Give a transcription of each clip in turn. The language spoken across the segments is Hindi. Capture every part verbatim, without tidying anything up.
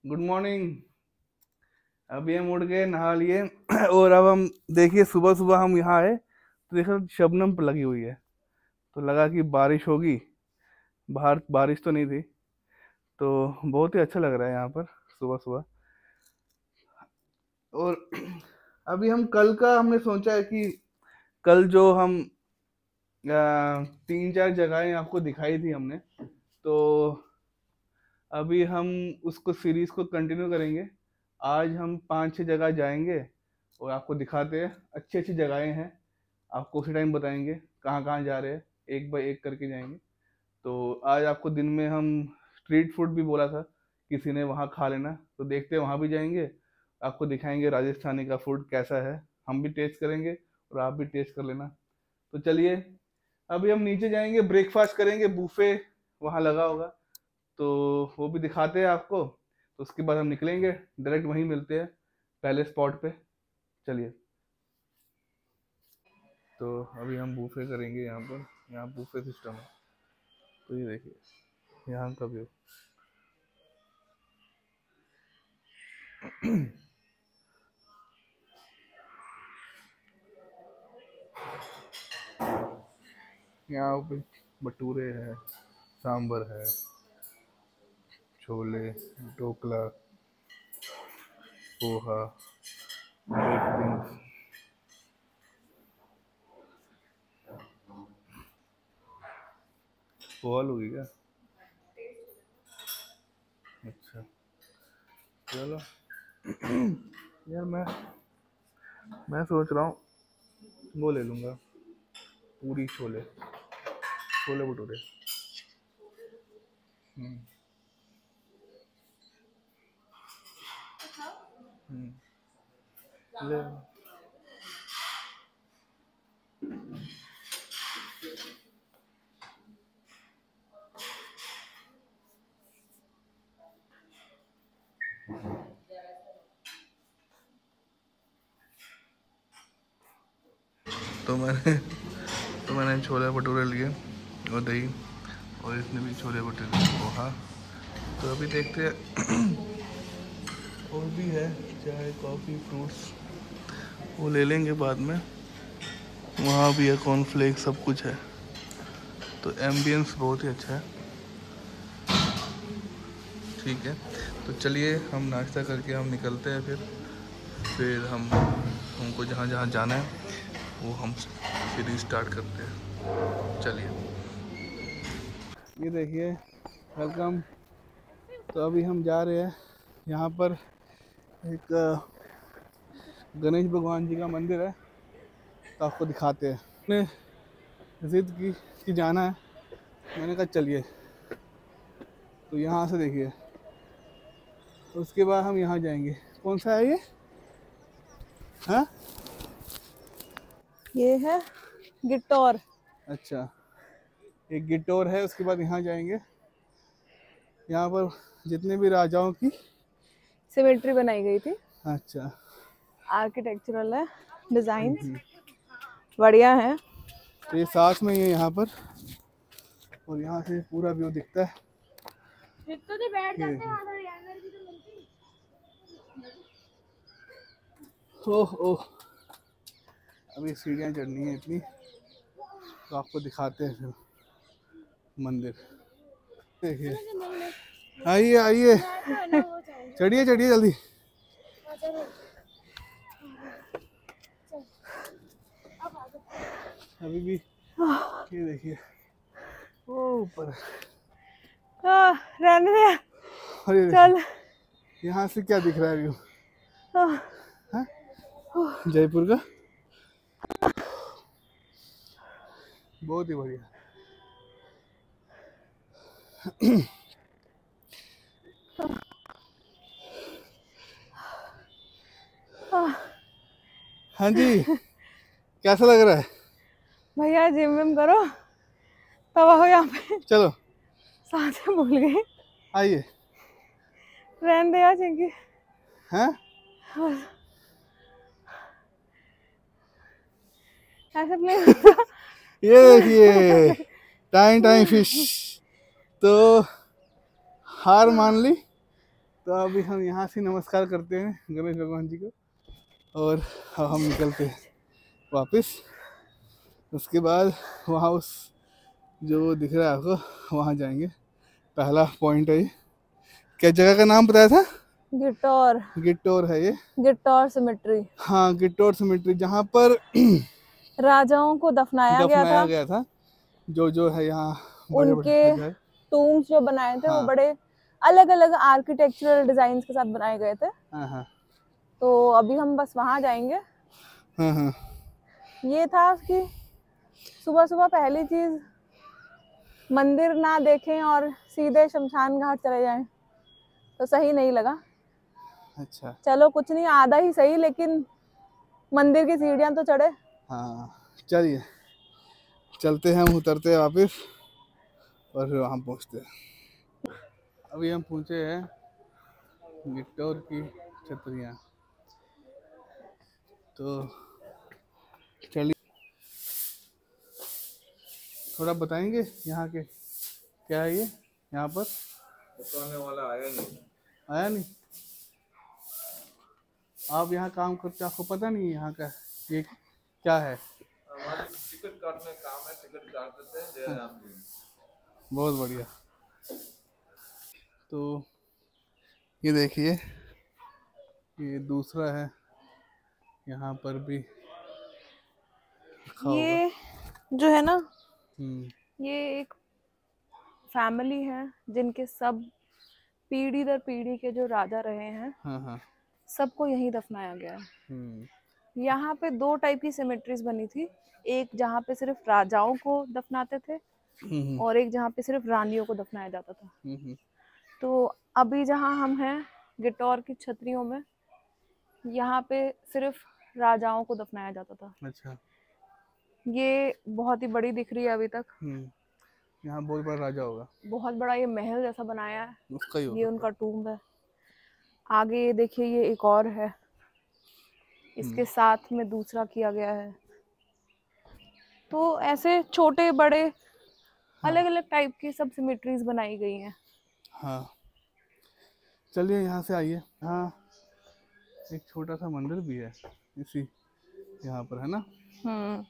Good morning. अभी हम उठ गए, नहा लिए और अब हम देखिए सुबह सुबह हम यहाँ आए तो देखो शबनम पर लगी हुई है, तो लगा कि बारिश होगी। बाहर बारिश तो नहीं थी, तो बहुत ही अच्छा लग रहा है यहाँ पर सुबह सुबह। और अभी हम कल का हमने सोचा है कि कल जो हम आ, तीन चार जगहें आपको दिखाई थी हमने, तो अभी हम उसको सीरीज को कंटिन्यू करेंगे। आज हम पांच छह जगह जाएंगे और आपको दिखाते हैं। अच्छी अच्छी जगहें हैं, आपको उसी टाइम बताएंगे कहाँ कहाँ जा रहे हैं, एक बाय एक करके जाएंगे। तो आज आपको दिन में हम स्ट्रीट फूड भी बोला था, किसी ने वहाँ खा लेना, तो देखते हैं वहाँ भी जाएंगे। आपको दिखाएंगे राजस्थानी का फूड कैसा है, हम भी टेस्ट करेंगे और आप भी टेस्ट कर लेना। तो चलिए अभी हम नीचे जाएंगे, ब्रेकफास्ट करेंगे, बुफे वहाँ लगा होगा, तो वो भी दिखाते हैं आपको। तो उसके बाद हम निकलेंगे, डायरेक्ट वहीं मिलते हैं पहले स्पॉट पे। चलिए, तो अभी हम बूफे करेंगे यहाँ पर। यहाँ बूफे सिस्टम है, तो ये देखिए यहाँ का व्यू। यहाँ पे भटूरे है, सांबर है, छोले, ढोकला, पोहा, बेक पोहा लोगी क्या? अच्छा, चलो। यार मैं मैं सोच रहा हूँ वो ले लूँगा, पूरी छोले, छोले भटूरे। हम्म हम्म, ले। तो मैंने तो मैंने छोले भटूरे लिए और दही, और इसने भी छोले भटूरे पोहा। तो अभी देखते हैं और भी है, चाय कॉफ़ी फ्रूट्स, वो ले लेंगे बाद में। वहाँ भी है कॉर्नफ्लेक्स, सब कुछ है। तो एम्बियंस बहुत ही अच्छा है। ठीक है, तो चलिए हम नाश्ता करके हम निकलते हैं। फिर फिर हम हमको जहाँ जहाँ जाना है वो हम फिर स्टार्ट करते हैं। चलिए, ये देखिए, वेलकम। तो अभी हम जा रहे हैं, यहाँ पर एक गणेश भगवान जी का मंदिर है, तो आपको दिखाते हैं। मैंने जिद की कि जाना है, मैंने कहा चलिए। तो यहाँ से देखिए, उसके बाद हम यहाँ जाएंगे। कौन सा है ये? हाँ, ये है गिट्टोर। अच्छा, एक गिट्टोर है। उसके बाद यहाँ जाएंगे, यहाँ पर जितने भी राजाओं की सिमेट्री बनाई गई थी, अच्छा आर्किटेक्चरल है, डिजाइन बढ़िया है। तो ये साथ में ही है यहाँ पर, और यहाँ से पूरा व्यू दिखता है। तो बैठ जाते हैं। ओह ओह, अभी सीढ़ियाँ चढ़नी है इतनी, तो आपको दिखाते हैं फिर मंदिर। देखिए, आइए आइए, चढ़िए चढ़िए जल्दी। अभी भी ये देखिए वो ऊपर, रहने दे, और ये चल। यहाँ से क्या दिख रहा है व्यू? जयपुर का बहुत ही बढ़िया। हाँ जी, कैसा लग रहा है भैया? जिम विम करो तब आओ यहाँ पे। चलो साथ में भूल गई, आइए। रहने दे यार चिंकी। हैं? ऐसे प्ले ये देखिए, टाइम टाइम फिश। तो हार मान ली, तो अभी हम यहाँ से नमस्कार करते हैं गणेश भगवान जी को और हम निकलते हैं वापस। उसके बाद वहाँ उस जो दिख रहा है आपको वहाँ जाएंगे। पहला पॉइंट है ये, क्या जगह का नाम बताया था? गिटौर। गिटौर है ये, गिटौर सिमेट्री। हाँ गिटौर सिमेट्री, जहाँ पर राजाओं को दफनाया, दफनाया गया था। गया था। जो जो है यहाँ बड़े उनके बड़े टूम्स जो बनाए थे, हाँ। वो बड़े अलग अलग आर्किटेक्चरल डिजाइन के साथ बनाए गए थे। हाँ हाँ। तो अभी हम बस वहां जाएंगे। हाँ हाँ। ये था कि सुबह सुबह पहली चीज मंदिर ना देखें और सीधे शमशान घाट चले जाएं तो सही नहीं लगा। अच्छा चलो कुछ नहीं, आधा ही सही, लेकिन मंदिर की सीढ़ियां तो चढ़े। हाँ चलिए चलते हैं, हम उतरते हैं वापस और फिर वहाँ पहुँचते हैं। अभी हम पहुँचे हैं गिटौर की छतरियाँ, तो चलिए थोड़ा बताएंगे यहाँ के क्या है ये। यहाँ पर बताने वाला आया नहीं। आया नहीं? आप यहाँ काम करते, आपको पता नहीं यहाँ का ये क्या है? हमारी टिकट काटने का काम है, टिकट काट देते हैं जयराम जी। बहुत बढ़िया। तो ये देखिए ये दूसरा है, यहाँ पर भी ये जो है ना, हम्म ये एक फैमिली है जिनके सब पीढ़ी दर पीढ़ी के जो राजा रहे हैं, हाँ हाँ सबको यहीं दफनाया गया है। हम्म यहाँ पे दो टाइप की सिमेट्रीज बनी थी, एक जहाँ पे सिर्फ राजाओं को दफनाते थे हम्म और एक जहाँ पे सिर्फ रानियों को दफनाया जाता था। हम्म तो अभी जहाँ हम हैं गिटौर की छतरियों में, यहाँ पे सिर्फ राजाओं को दफनाया जाता था। अच्छा। ये बहुत ही बड़ी दिख रही है अभी तक। हम्म यहाँ बहुत बड़ा राजा होगा, बहुत बड़ा ये महल जैसा बनाया है, उसका ही ये होगा। उनका टूम्ब है। आगे ये देखिए, ये एक और है, इसके साथ में दूसरा किया गया है। तो ऐसे छोटे बड़े हाँ। अलग अलग टाइप की सब सिमेट्रीज बनाई गई हैं। हाँ चलिए यहाँ से आइए। हाँ एक छोटा सा मंदिर भी है इसी यहाँ पर, है ना? हम्म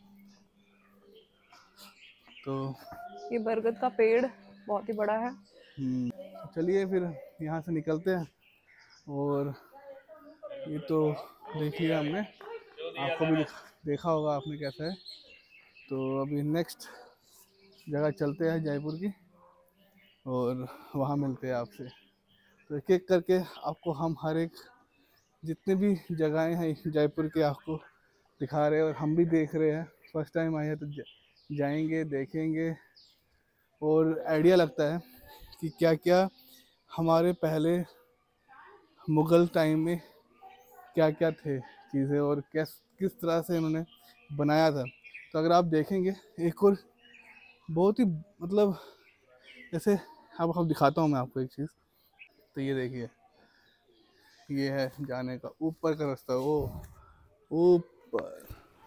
तो ये बरगद का पेड़ बहुत ही बड़ा है। हम्म, चलिए फिर यहाँ से निकलते हैं। और ये तो देख लिया हमने, आपको भी देखा होगा आपने कैसा है। तो अभी नेक्स्ट जगह चलते हैं जयपुर की और वहाँ मिलते हैं आपसे। तो एक एक करके आपको हम हर एक जितने भी जगहें हैं जयपुर के आपको दिखा रहे हैं और हम भी देख रहे हैं। फर्स्ट टाइम आए हैं तो जाएंगे देखेंगे और आइडिया लगता है कि क्या क्या हमारे पहले मुग़ल टाइम में क्या क्या थे चीज़ें और किस किस तरह से इन्होंने बनाया था। तो अगर आप देखेंगे एक और बहुत ही मतलब जैसे अब हम दिखाता हूँ मैं आपको एक चीज़। तो ये देखिए, ये है जाने का ऊपर का रास्ता, वो ऊपर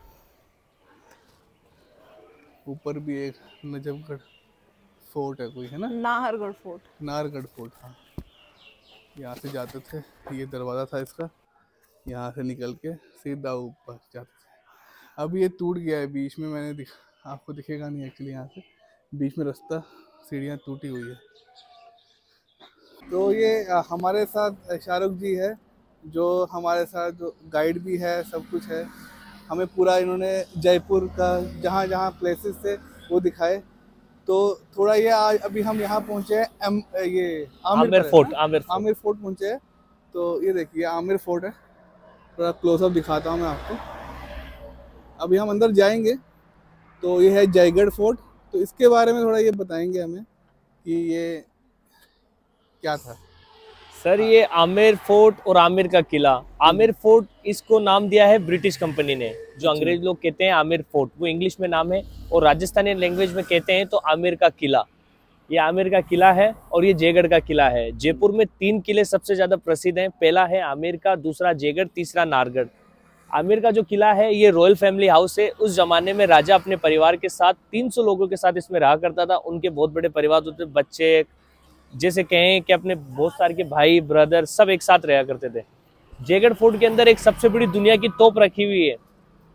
ऊपर भी एक नजफगढ़ फोर्ट है कोई, है ना? नाहरगढ़ फोर्ट। नाहरगढ़ फोर्ट, हाँ। यहाँ से जाते थे, ये दरवाज़ा था इसका, यहाँ से निकल के सीधा ऊपर जाते थे। अब ये टूट गया है बीच में, मैंने दिख आपको दिखेगा नहीं एक्चुअली, यहाँ से बीच में रास्ता सीढ़ियाँ टूटी हुई है। तो ये हमारे साथ शाहरुख जी है जो हमारे साथ जो गाइड भी है, सब कुछ है। हमें पूरा इन्होंने जयपुर का जहाँ जहाँ प्लेसेस थे वो दिखाए। तो थोड़ा ये आज अभी हम यहाँ पहुँचे हैं एम ये Amer, Amer fort, Amer fort Amer fort पहुँचे हैं। तो ये देखिए आमिर फोर्ट है, थोड़ा क्लोजअप दिखाता हूँ मैं आपको। अभी हम अंदर जाएंगे। तो ये है जयगढ़ फोर्ट। तो इसके बारे में थोड़ा ये बताएंगे हमें कि ये क्या था। सर, ये आमिर फोर्ट और आमिर का किला। आमिर फोर्ट इसको नाम दिया है ब्रिटिश कंपनी ने, जो अंग्रेज लोग कहते हैं आमिर फोर्ट, वो इंग्लिश में नाम है, और राजस्थानी लैंग्वेज में कहते हैं तो आमिर का किला। ये आमिर का किला है और ये जयगढ़ का किला है। जयपुर में तीन किले सबसे ज्यादा प्रसिद्ध हैं, पहला है आमिर का, दूसरा जयगढ़, तीसरा नाहरगढ़। आमिर का जो किला है ये रॉयल फैमिली हाउस है। उस जमाने में राजा अपने परिवार के साथ तीन सौ लोगों के साथ इसमें रहा करता था। उनके बहुत बड़े परिवार होते, बच्चे, जैसे कहें कि अपने बहुत सारे के भाई ब्रदर सब एक साथ रहा करते थे। जयगढ़ फोर्ट के अंदर एक सबसे बड़ी दुनिया की तोप रखी हुई है,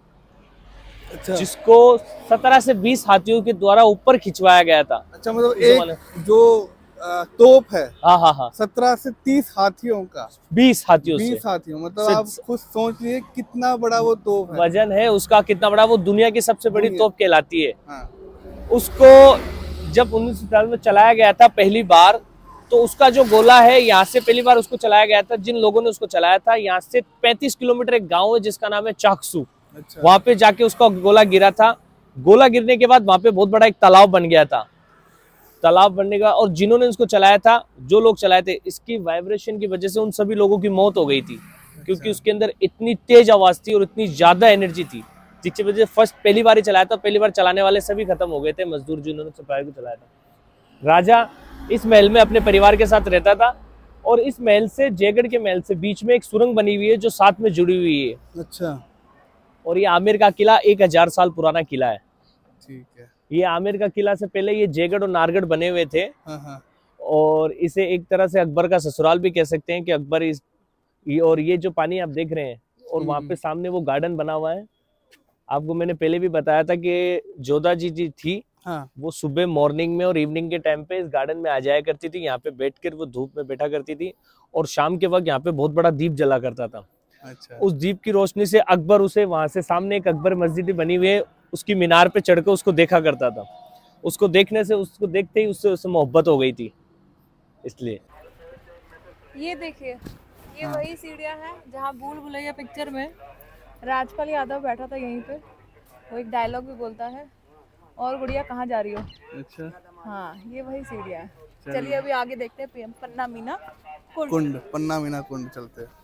अच्छा जिसको सत्रह से बीस हाथियों के द्वारा ऊपर खिंचवाया गया था। अच्छा, मतलब एक जो आ, तोप है, हाँ हाँ हाँ, सत्रह से तीस हाथियों का, बीस हाथियों बीस से हाथियों, मतलब आप खुद सोच लिए कितना बड़ा वो तोप है। वजन है उसका कितना बड़ा, वो दुनिया की सबसे बड़ी दुनिया। तोप कहलाती है। हाँ। उसको जब उन्नीस सौ सैंतालीस में चलाया गया था पहली बार, तो उसका जो गोला है यहाँ से पहली बार उसको चलाया गया था। जिन लोगों ने उसको चलाया था, यहाँ से पैंतीस किलोमीटर एक गांव है जिसका नाम है चाकसू, अच्छा। वहां पे जाके उसका गोला गिरा था। गोला गिरने के बाद वहां पे बहुत बड़ा एक तालाब बन गया था। तालाब बनने का, और जिन्होंने उसको चलाया था, जो लोग चलाए थे, इसकी वाइब्रेशन की वजह से उन सभी लोगों की मौत हो गई थी, क्योंकि उसके अंदर इतनी तेज आवाज थी और इतनी ज्यादा एनर्जी थी, जिसकी वजह से फर्स्ट पहली बार ही चलाया था, पहली बार चलाने वाले सभी खत्म हो गए थे, मजदूर जिन्होंने सप्लाई को चलाया था। राजा इस महल में अपने परिवार के साथ रहता था, और इस महल से, जयगढ़ के महल से बीच में एक सुरंग बनी हुई है जो साथ में जुड़ी हुई है। अच्छा, और ये आमेर का किला एक हजार साल पुराना किला है। ठीक है। ये आमेर का किला से पहले ये जयगढ़ और नारगढ़ बने हुए थे। हाँ हाँ। और इसे एक तरह से अकबर का ससुराल भी कह सकते हैं कि अकबर इस ये, और ये जो पानी आप देख रहे हैं, और वहाँ पे सामने वो गार्डन बना हुआ है। आपको मैंने पहले भी बताया था कि जोधा जी जी थी, हाँ। वो सुबह मॉर्निंग में और इवनिंग के टाइम पे इस गार्डन में आ जाया करती थी। यहाँ पे बैठकर वो धूप में बैठा करती थी, और शाम के वक्त यहाँ पे बहुत बड़ा दीप जला करता था। अच्छा। उस दीप की रोशनी से अकबर उसे, वहां से सामने एक अकबर मस्जिद बनी हुई है, उसकी मीनार पे चढ़कर उसको देखा करता था। उसको देखने से, उसको देखते ही उससे उससे मोहब्बत हो गई थी, इसलिए। ये देखिए, ये वही सीढ़ियाँ हैं जहाँ भूल भुलैया पिक्चर में राजपाल यादव बैठा था यहीं पे। वो एक डायलॉग भी बोलता है, और गुड़िया कहाँ जा रही हो। अच्छा। हाँ, ये वही सीढ़ियाँ हैं। चलिए अभी आगे देखते हैं पीएम पन्ना मीना कुंड। कुंड, पन्ना मीना कुंड चलते हैं।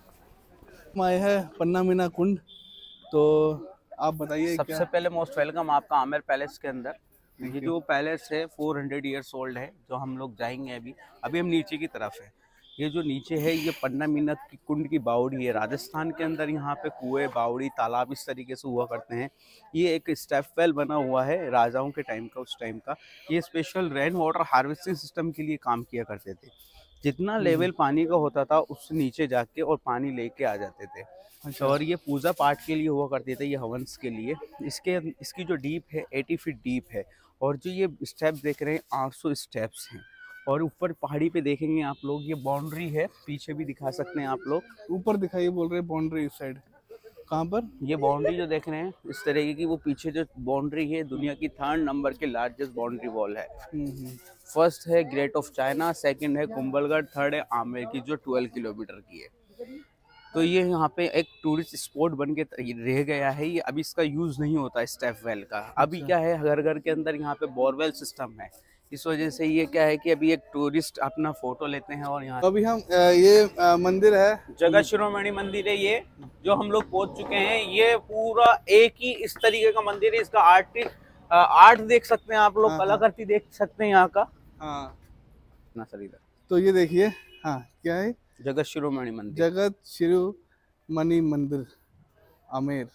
आए है पन्ना मीना कुंड, तो आप बताइए। सबसे क्या? पहले मोस्ट वेलकम आपका आमेर पैलेस के अंदर। ये जो पैलेस है फोर हंड्रेड ईयर्स ओल्ड है, जो हम लोग जाएंगे अभी। अभी हम नीचे की तरफ है। ये जो नीचे है, ये पन्ना मीना की कुंड की बावड़ी है। राजस्थान के अंदर यहाँ पे कुएं, बावड़ी, तालाब इस तरीके से हुआ करते हैं। ये एक स्टेप वेल बना हुआ है राजाओं के टाइम का, उस टाइम का। ये special rain water harvesting system के लिए काम किया करते थे। जितना लेवल पानी का होता था, उससे नीचे जाके और पानी लेके आ जाते थे। अच्छा। और ये पूजा पाठ के लिए हुआ करते थे, ये हवंस के लिए। इसके इसकी जो डीप है अस्सी फीट डीप है, और जो ये स्टेप्स देख रहे हैं आठ सौ स्टेप्स हैं। और ऊपर पहाड़ी पे देखेंगे आप लोग, ये बाउंड्री है, पीछे भी दिखा सकते हैं आप लोग। ऊपर दिखाइए, बोल रहे हैं बाउंड्री इस साइड। कहाँ पर? ये बाउंड्री जो देख रहे हैं इस तरीके की, वो पीछे जो बाउंड्री है, दुनिया की थर्ड नंबर के लार्जेस्ट बाउंड्री वॉल है। फर्स्ट है ग्रेट ऑफ चाइना, सेकंड है कुंभलगढ़, थर्ड है आमेर की जो ट्वेल्व किलोमीटर की है। तो ये यहाँ पे एक टूरिस्ट स्पॉट बन के रह गया है। ये अभी इसका यूज नहीं होता स्टेप वेल का। अभी क्या है, घर घर के अंदर यहाँ पे बोरवेल सिस्टम है। इस वजह से ये क्या है कि अभी एक टूरिस्ट अपना फोटो लेते हैं। और यहाँ अभी हम ये मंदिर है, जगह शिरोमणि मंदिर है, ये जो हम लोग पहुंच चुके हैं। ये पूरा एक ही इस तरीके का मंदिर है। इसका आर्ट आर्ट देख सकते हैं आप लोग, कलाकृति देख सकते हैं यहाँ का। हाँ ना सर इधर तो ये देखिए। हाँ, क्या है? जगत शिरोमणि मंदिर। जगत शिरोमणि मंदिर, आमेर,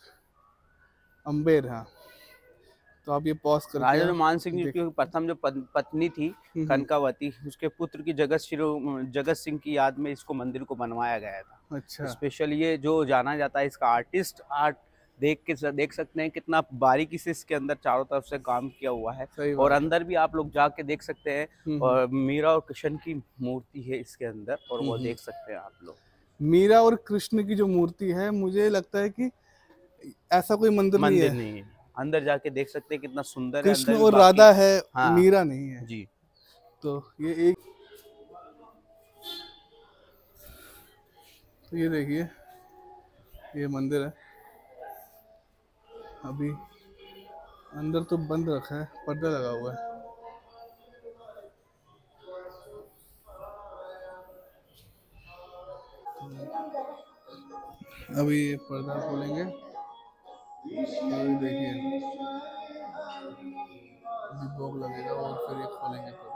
अम्बेर। हाँ, तो आप ये पॉज कर। राजा जो मान सिंह जी की प्रथम जो पत्नी थी कनकावती, उसके पुत्र की जगत शिरो जगत सिंह की याद में इसको मंदिर को बनवाया गया था। अच्छा। स्पेशल ये जो जाना जाता है, इसका आर्टिस्ट आर्ट देख के देख सकते हैं कितना बारीकी से इसके अंदर चारों तरफ से काम किया हुआ है। और अंदर भी आप लोग जाके देख सकते हैं, और मीरा और कृष्ण की मूर्ति है इसके अंदर, और वो देख सकते हैं आप लोग। मीरा और कृष्ण की जो मूर्ति है, मुझे लगता है कि ऐसा कोई मंदिर, मंदिर नहीं है, नहीं है। अंदर जाके देख सकते हैं कितना सुंदर है। कृष्ण और राधा है। हाँ, मीरा नहीं है जी। तो ये एक, तो ये देखिए, ये मंदिर है। अभी अंदर तो बंद रखा है, पर्दा लगा हुआ है। अभी ये पर्दा खोलेंगे, अभी देखिए अभी भोग लगेगा और फिर ये खोलेंगे पर्दा।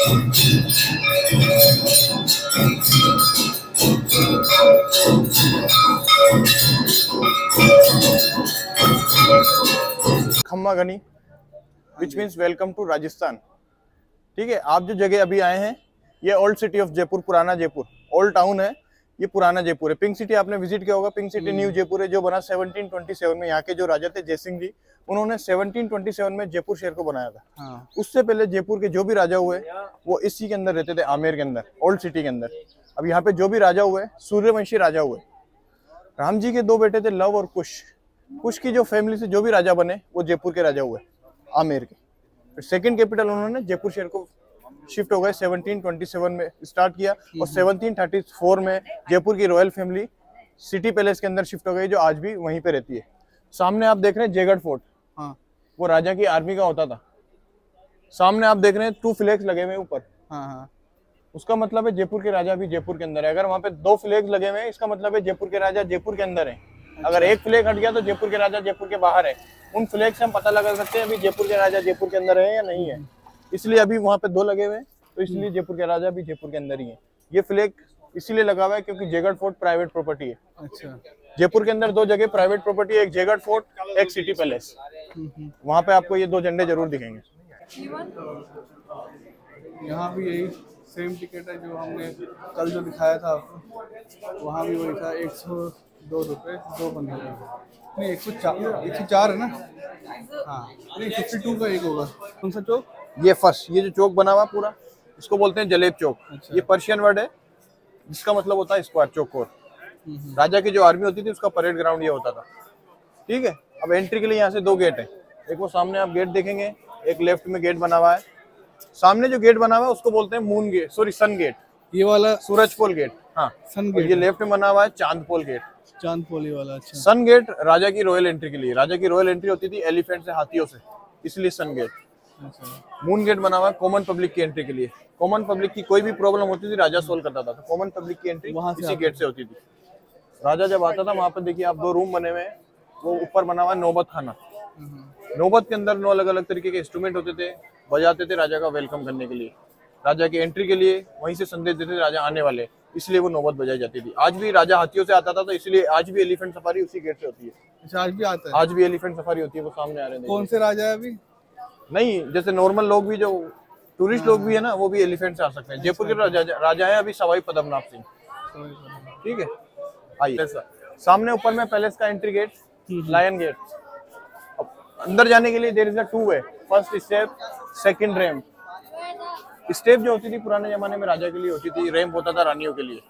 खम्मा घनी which means welcome to Rajasthan. ठीक है, आप जो जगह अभी आए हैं ये ओल्ड सिटी ऑफ जयपुर, पुराना जयपुर, ओल्ड टाउन है, ये पुराना जयपुर है। पिंक सिटी आपने विजिट किया होगा, पिंक सिटी न्यू जयपुर है जो बना सेवनटीन ट्वेंटी सेवन में। यहाँ के जो राजा थे जयसिंह जी, उन्होंने सेवनटीन ट्वेंटी सेवन में जयपुर शहर को बनाया था। हाँ। उससे पहले जयपुर के जो भी राजा हुए वो इसी के अंदर रहते थे, आमेर के अंदर, ओल्ड सिटी के अंदर। अब यहाँ पे जो भी राजा हुए सूर्यवंशी राजा हुए। राम जी के दो बेटे थे, लव और कुश। कुश की जो फैमिली से जो भी राजा बने वो जयपुर के राजा हुए, आमेर के। सेकंड कैपिटल उन्होंने जयपुर शहर को शिफ्ट हो गए, सेवनटीन ट्वेंटी सेवन में स्टार्ट किया और सेवनटीन थर्टी फोर में जयपुर की रॉयल फैमिली सिटी पैलेस के अंदर शिफ्ट हो गई, जो आज भी वहीं पे रहती है। सामने आप देख रहे हैं जयगढ़ फोर्ट, हाँ, वो राजा की आर्मी का होता था। सामने आप देख रहे हैं टू फ्लैग्स लगे हुए ऊपर, हाँ हाँ, उसका मतलब है जयपुर के राजा भी जयपुर के अंदर है। अगर वहाँ पे दो फ्लैग लगे हुए हैं इसका मतलब है जयपुर के राजा जयपुर के अंदर है। अच्छा। अगर एक फ्लैग हट गया तो जयपुर के राजा जयपुर के बाहर है। उन फ्लैग से हम पता लगा सकते हैं अभी जयपुर के राजा जयपुर के अंदर है या नहीं है। इसलिए अभी वहाँ पे दो लगे हुए हैं, तो इसलिए जयपुर के राजा भी जयपुर के अंदर ही है। ये फ्लैग इसीलिए लगा हुआ है क्योंकि जयगढ़ फोर्ट प्राइवेट प्रॉपर्टी है। अच्छा। जयपुर के अंदर दो जगह प्राइवेट प्रॉपर्टी है, एक जयगढ़ फोर्ट, एक सिटी पैलेस। वहाँ पे आपको ये दो झंडे जरूर दिखेंगे। यहाँ भी यही सेम टिकट है जो हमने कल जो दिखाया था आपको, वहाँ भी वही था, एक सौ दो रुपये दो बंदे। नहीं, एक सौ चार एक सौ चार है ना, हाँ, नहीं फिफ्टी टू का एक होगा। कौन सा चौक? ये फर्स्ट, ये जो चौक बना हुआ पूरा इसको बोलते हैं जलेब चौक। अच्छा। ये पर्शियन वर्ड है जिसका मतलब होता है स्क्वायर, चौकोर। राजा की जो आर्मी होती थी उसका परेड ग्राउंड ये होता था। ठीक है, अब एंट्री के लिए यहाँ से दो गेट है, एक वो सामने आप गेट देखेंगे, एक लेफ्ट में गेट बना हुआ है। सामने जो गेट बना हुआ है उसको बोलते हैं moon gate, sorry sun gate, ये वाला सूरज पोल गेट, हाँ सन गेट। ये लेफ्ट में बना हुआ है चांद पोल गेट, चांद पोल वाला। अच्छा। सन गेट राजा की रॉयल एंट्री के लिए, राजा की रॉयल एंट्री होती थी एलिफेंट से, हाथियों से, इसलिए सन गेट। अच्छा। मून गेट बना हुआ है कॉमन पब्लिक की एंट्री के लिए। कॉमन पब्लिक की कोई भी प्रॉब्लम होती थी राजा सोल्व करता था, तो कॉमन पब्लिक की एंट्री इसी गेट से होती थी। राजा जब आता था वहां पर देखिए आप दो रूम बने हुए हैं, वो ऊपर बना हुआ है नौबत खाना। नौबत के अंदर नौ अलग अलग तरीके के इंस्ट्रूमेंट होते थे, बजाते थे राजा का वेलकम करने के लिए, राजा की एंट्री के लिए वहीं से संदेश देते थे राजा आने वाले, इसलिए वो नौबत बजाई जाती थी। आज भी राजा हाथियों से आता था तो इसलिए आज भी एलिफेंट सफारी उसी गेट से होती है। अच्छा, आज भी आता है? आज भी एलिफेंट सफारी होती है, वो सामने आ रहे हैं। कौन से राजा है अभी? नहीं, जैसे नॉर्मल लोग भी, जो टूरिस्ट लोग भी है ना, वो भी एलिफेंट से आ सकते हैं। जयपुर के राजा राजा है अभी सवाई पद्मनाभ सिंह। ठीक है, आइए सामने ऊपर में पैलेस का एंट्री गेट, लायन गेट। अंदर जाने के लिए there is a two way, first step, second ramp. Step जो होती थी पुराने जमाने में राजा के लिए होती थी, रैंप होता था रानियों के लिए।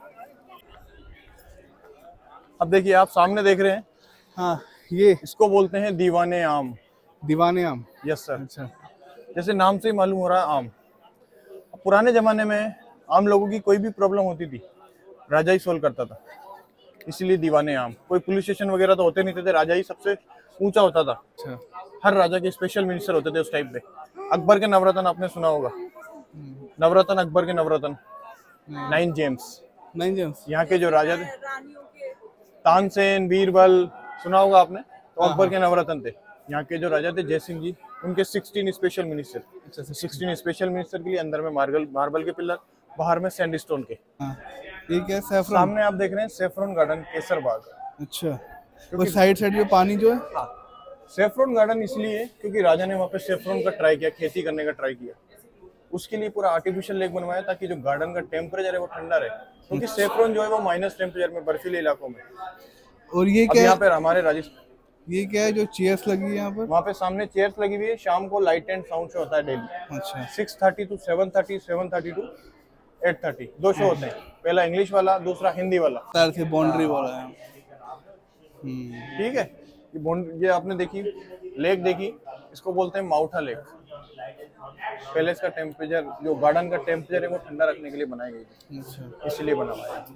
अब देखिए आप सामने देख रहे हैं, हाँ, ये इसको बोलते हैं दीवाने आम। दीवाने आम, यस सर। अच्छा, जैसे नाम से ही मालूम हो रहा है आम। पुराने जमाने में आम लोगों की कोई भी प्रॉब्लम होती थी राजा ही सोल्व करता था, इसीलिए दीवाने आम। कोई पुलिस स्टेशन वगैरह तो होते नहीं थे, राजा ही सबसे ऊंचा होता था। अच्छा। हर राजा के स्पेशल मिनिस्टर होते थे उस टाइप पे। अकबर के नवरत्न आपने सुना होगा, नवरत्न, अकबर के नवरत्न, नाइन जेम्स। नाइन जेम्स यहाँ के जो राजा थे, तानसेन, बीरबल, सुना होगा आपने, तो अकबर के नवरत्न थे। यहाँ के जो राजा थे जयसिंह जी, उनके सोलह स्पेशल मिनिस्टर। अच्छा, सोलह स्पेशल मिनिस्टर के लिए अंदर में मार्बल मार्बल के पिलर, बाहर में सैंडस्टोन के। ठीक है, सैफरन। सामने आप देख रहे हैं सैफरन गार्डन, केसर बाग। अच्छा, और साइड साइड में पानी जो है, हाँ, सैफरन गार्डन इसलिए क्योंकि राजा ने वहाँ पे सैफरन का ट्राई किया, खेती करने का ट्राई किया। उसके लिए पूरा आर्टिफिशियल लेक बनवाया ताकि जो गार्डन का टेम्परेचर है वो ठंडा रहे, क्योंकि सैफरन जो है वो माइनस टेम्परेचर में, बर्फीले इलाकों में। और ये क्या यहाँ पे हमारे राजस्थान, ये क्या है जो चेयर्स लगी है यहाँ पर? वहाँ पे सामने चेयर्स लगी हुई है, शाम को लाइट एंड साउंड शो होता है डेली। अच्छा, six thirty to seven thirty, seven thirty to eight thirty, दो शो होते हैं, पहला इंग्लिश वाला, दूसरा हिंदी वाला। तार से बाउंड्री वाला है। ठीक है, ये बाउंड्री, ये आपने देखी लेक देखी, इसको बोलते हैं माउठा लेक। पैलेस का टेम्परेचर, जो गार्डन का टेम्परेचर है वो ठंडा रखने के लिए बनाई गई थी। अच्छा, इसलिए बना हुआ है।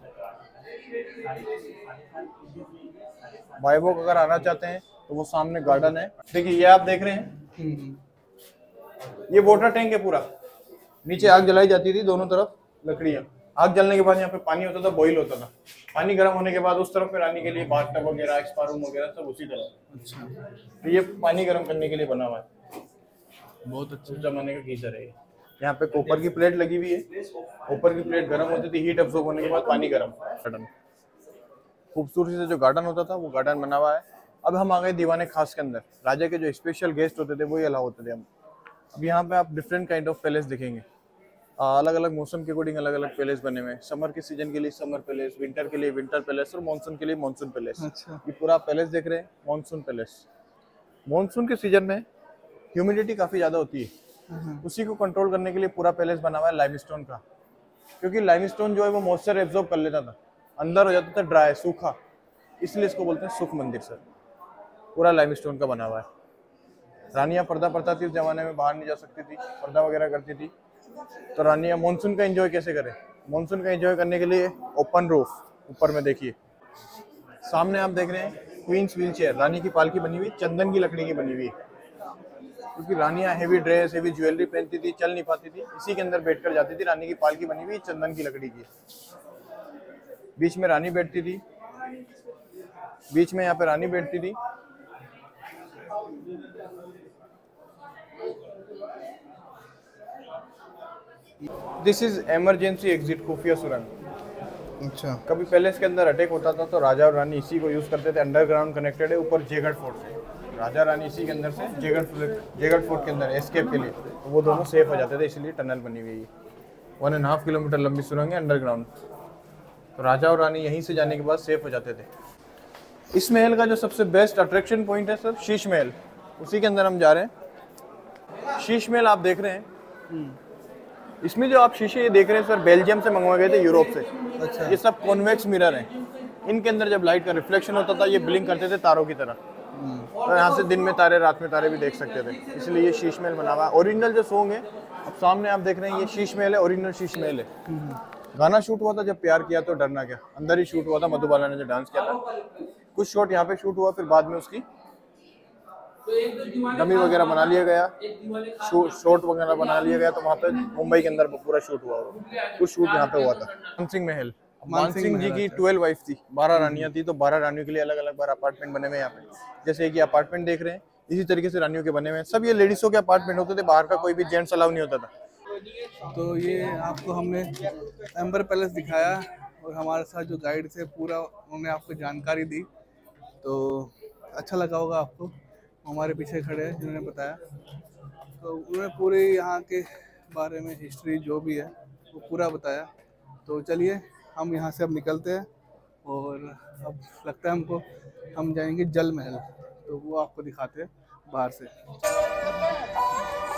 भाईबोक अगर आना चाहते हैं तो वो सामने गार्डन है, देखिए ये आप देख रहे हैं, ये वाटर टैंक है पूरा। नीचे आग जलाई जाती थी, दोनों तरफ लकड़ियां। आग जलने के बाद यहाँ पे पानी होता था, बॉईल होता था। पानी गर्म होने के बाद उस तरफ पे आने के लिए बाथटब वगैरह, स्पा रूम वगैरह सब उसी तरफ। अच्छा, तो ये पानी गर्म करने के लिए बना हुआ है, बहुत अच्छा जमाने का गीजर है। यहाँ पे कॉपर की प्लेट लगी हुई है, कॉपर की प्लेट गर्म होती थी, हीट अब्सॉर्ब होने के बाद पानी गर्म। गार्डन खूबसूरती से जो गार्डन होता था वो गार्डन बना हुआ है। अब हम आ गए दीवाने खास के अंदर। राजा के जो स्पेशल गेस्ट होते थे वही अलाउ होते थे हम। अब यहाँ पे आप डिफरेंट काइंड ऑफ पैलेस देखेंगे, अलग अलग मौसम के अकॉर्डिंग अलग अलग पैलेस बने हुए हैं। समर के सीजन के लिए समर पैलेस, विंटर के लिए विंटर पैलेस और मानसून के लिए मानसून पैलेस। अच्छा। ये पूरा पैलेस देख रहे हैं, मानसून पैलेस। मानसून के सीजन में ह्यूमिडिटी काफी ज्यादा होती है, उसी को कंट्रोल करने के लिए पूरा पैलेस बना हुआ है लाइमस्टोन का, क्योंकि लाइमस्टोन जो है वो मॉइस्चर एब्जॉर्ब कर लेता था, अंदर हो जाता था ड्राई सूखा, इसलिए इसको बोलते हैं सुख मंदिर सर। पूरा लाइमस्टोन का बना हुआ है। रानियां पर्दा पड़ता थी उस जमाने में, बाहर नहीं जा सकती थी, पर्दा वगैरह करती थी। तो रानियां मानसून का एंजॉय कैसे करें? मानसून का एंजॉय करने के लिए ओपन रूफ ऊपर में देखिए, सामने आप देख रहे हैं क्वींस व्हील चेयर, रानी की पालकी बनी हुई, चंदन की लकड़ी की बनी हुई है, क्योंकि रानियां हेवी ड्रेस हेवी ज्वेलरी पहनती थी, चल नहीं पाती थी, इसी के अंदर बैठकर जाती थी। रानी की पालकी बनी हुई चंदन की लकड़ी की, बीच में रानी बैठती थी, बीच में यहाँ पे रानी बैठती थी। दिस इज इमरजेंसी एग्जिट, खुफिया सुरंग। अच्छा। कभी पैलेस के अंदर अटैक होता था तो राजा और रानी इसी को यूज करते थे। अंडरग्राउंड कनेक्टेड है ऊपर जयगढ़ फोर्ट से, राजा रानी इसी के अंदर से जयगढ़ जयगढ़ फोर्ट के अंदर एस्केप के लिए, तो वो दोनों सेफ हो जाते थे, इसलिए टनल बनी हुई है। वन एंड हाफ किलोमीटर लंबी सुरंग है अंडरग्राउंड, तो राजा और रानी यहीं से जाने के बाद सेफ हो जाते थे। इस महल का जो सबसे बेस्ट अट्रैक्शन पॉइंट है सर शीश महल, उसी के अंदर हम जा रहे हैं। शीश महल आप देख रहे हैं, इसमें जो आप शीशे ये देख रहे हैं सर बेल्जियम से मंगवाए गए थे, यूरोप से। अच्छा। ये सब कॉन्वेक्स मिरर हैं, इनके अंदर जब लाइट का रिफ्लेक्शन होता था ये ब्लिंक करते थे तारों की तरह, तो यहाँ से दिन में तारे रात में तारे भी देख सकते थे, इसलिए ये शीश महल बना हुआ है। ओरिजिनल जो सॉन्ग है अब सामने आप देख रहे हैं, ये शीश महल है, ओरिजिनल शीश महल है। गाना शूट हुआ था जब प्यार किया तो डरना क्या, अंदर ही शूट हुआ था, मधुबाला ने जो डांस किया था। कुछ शॉट यहाँ पे शूट हुआ, फिर बाद में उसकी डमी वगैरह बना लिया गया, शॉट वगैरह बना लिया गया, तो वहाँ पे मुंबई के अंदर पूरा शूट हुआ, कुछ शूट यहाँ पे हुआ था। मानसिंह महल, मानसिंह जी की ट्वेल्व वाइफ थी, बारह रानियां थी, तो बारह रानियों के लिए अलग अलग बार अपार्टमेंट बने हुए यहाँ पे, जैसे एक ये अपार्टमेंट देख रहे हैं, इसी तरीके से रानियों के बने हुए हैं। सब ये लेडीजों के अपार्टमेंट होते थे, बाहर का कोई भी जेंट्स अलाउ नहीं होता था। तो ये आपको हमने एम्बर पैलेस दिखाया और हमारे साथ जो गाइड थे पूरा उन्होंने आपको जानकारी दी, तो अच्छा लगा होगा आपको। हमारे पीछे खड़े हैं जिन्होंने बताया, तो उन्होंने पूरे यहाँ के बारे में हिस्ट्री जो भी है वो पूरा बताया। तो चलिए हम यहाँ से अब निकलते हैं और अब लगता है हमको हम जाएंगे जल महल, तो वो आपको दिखाते हैं बाहर से।